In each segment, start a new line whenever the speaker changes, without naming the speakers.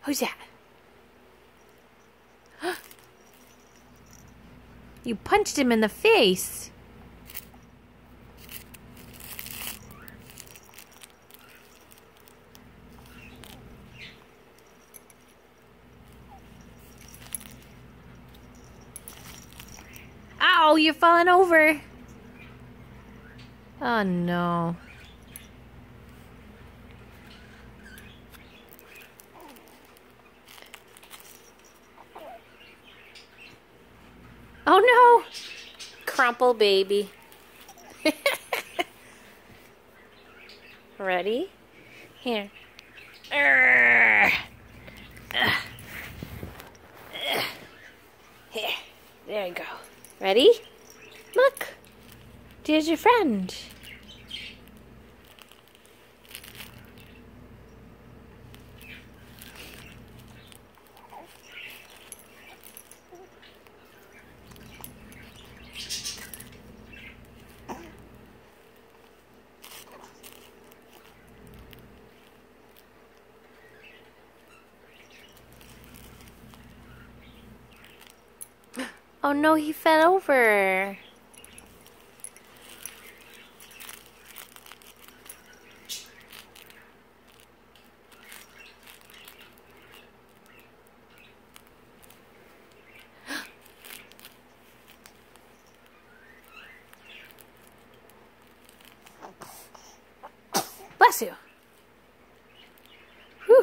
Who's that? You punched him in the face. Ow, you're falling over. Oh no. Oh no. Crumple baby. Ready? Here. Here. There you go. Ready? Look. There's your friend. Oh no, he fell over. Bless you. Whew.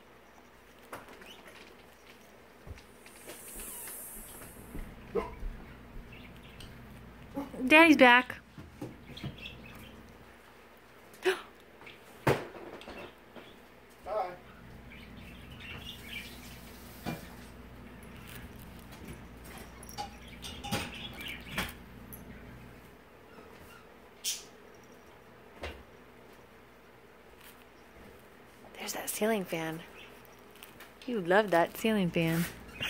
Daddy's back.
Bye.
There's that ceiling fan. You love that ceiling fan.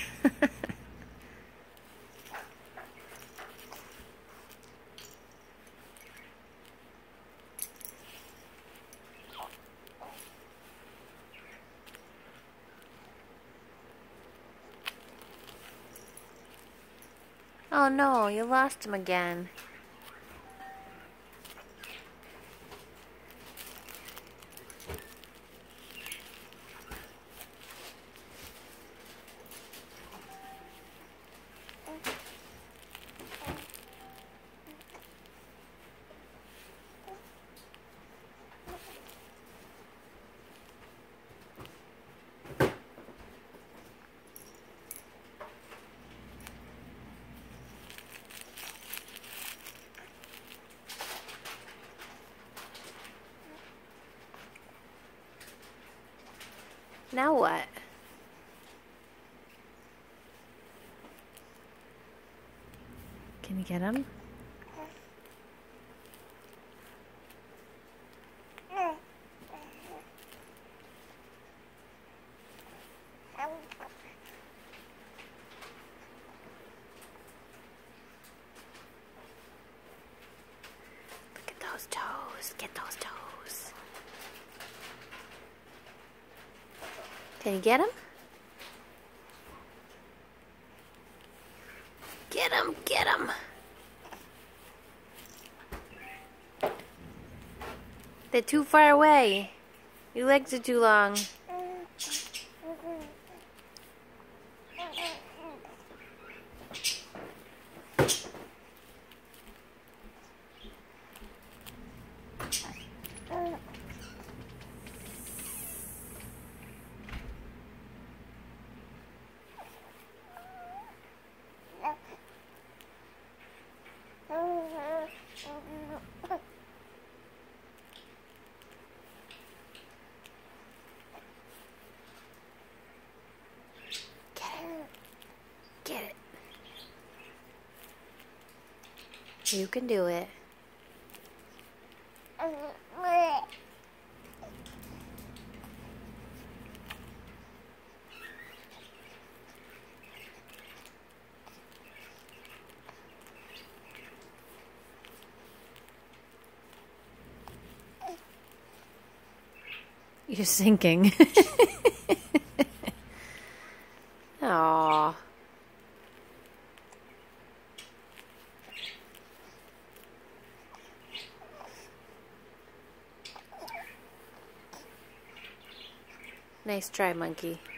Oh no, you lost him again. Now what? Can you get him? Look at those toes. Get those toes. Can you get him? Get him, get him. They're too far away. Your legs are too long. Get it. You can do it. You're sinking. Aww. Nice try, monkey.